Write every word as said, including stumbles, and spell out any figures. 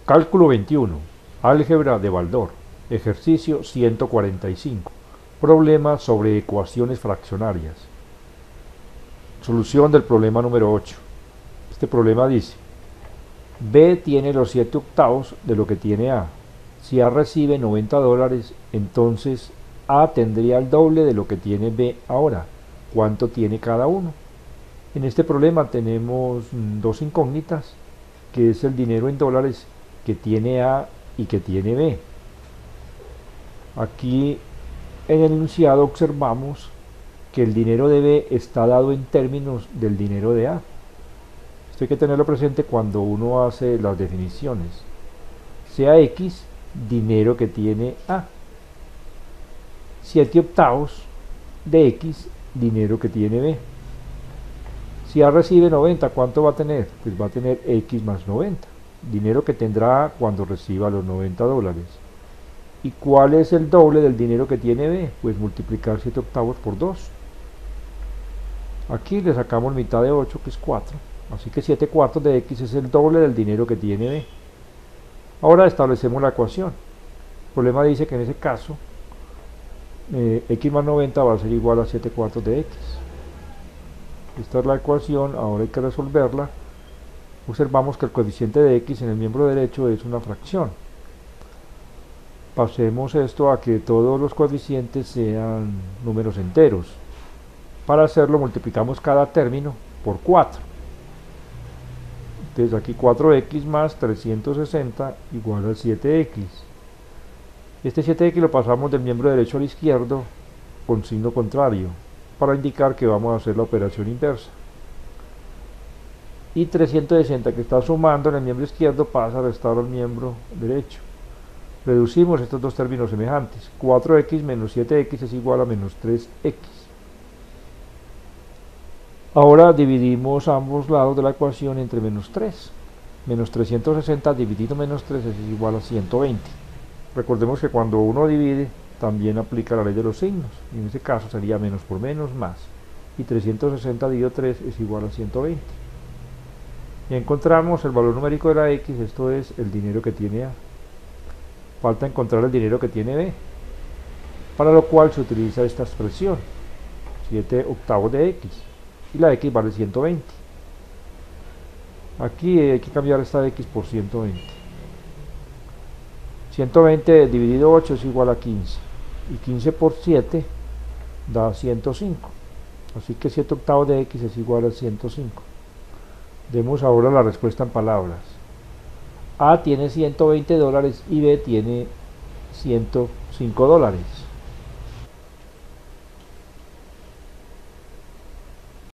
Cálculo veintiuno. Álgebra de Baldor. Ejercicio ciento cuarenta y cinco. Problema sobre ecuaciones fraccionarias. Solución del problema número ocho. Este problema dice: B tiene los siete octavos de lo que tiene A. Si A recibe noventa dólares, entonces A tendría el doble de lo que tiene B ahora. ¿Cuánto tiene cada uno? En este problema tenemos dos incógnitas, que es el dinero en dólares que tiene A y que tiene B. Aquí en el enunciado observamos que el dinero de B está dado en términos del dinero de A. Esto hay que tenerlo presente cuando uno hace las definiciones. Sea X, dinero que tiene A. siete octavos de X, dinero que tiene B. Si A recibe noventa, ¿cuánto va a tener? Pues va a tener X más noventa, dinero que tendrá A cuando reciba los noventa dólares. ¿Y cuál es el doble del dinero que tiene B? Pues multiplicar siete octavos por dos. Aquí le sacamos mitad de ocho, que es cuatro. Así que siete cuartos de X es el doble del dinero que tiene B. Ahora establecemos la ecuación. El problema dice que en ese caso eh, X más noventa va a ser igual a siete cuartos de X. Esta es la ecuación, ahora hay que resolverla. Observamos que el coeficiente de X en el miembro derecho es una fracción. Pasemos esto a que todos los coeficientes sean números enteros. Para hacerlo multiplicamos cada término por cuatro. Entonces aquí cuatro X más trescientos sesenta igual a siete X. Este siete X lo pasamos del miembro derecho al izquierdo con signo contrario, para indicar que vamos a hacer la operación inversa. Y trescientos sesenta, que está sumando en el miembro izquierdo, pasa a restar al miembro derecho. Reducimos estos dos términos semejantes. cuatro X menos siete X es igual a menos tres X. Ahora dividimos ambos lados de la ecuación entre menos tres. Menos trescientos sesenta dividido menos tres es igual a ciento veinte. Recordemos que cuando uno divide, también aplica la ley de los signos. En este caso sería menos por menos, más. Y trescientos sesenta dividido tres es igual a ciento veinte. Y encontramos el valor numérico de la X, esto es el dinero que tiene A. Falta encontrar el dinero que tiene B, para lo cual se utiliza esta expresión, siete octavos de X, y la X vale ciento veinte. Aquí hay que cambiar esta X por ciento veinte. ciento veinte dividido ocho es igual a quince, y quince por siete da ciento cinco, así que siete octavos de X es igual a ciento cinco. Demos ahora la respuesta en palabras. A tiene ciento veinte dólares y B tiene ciento cinco dólares.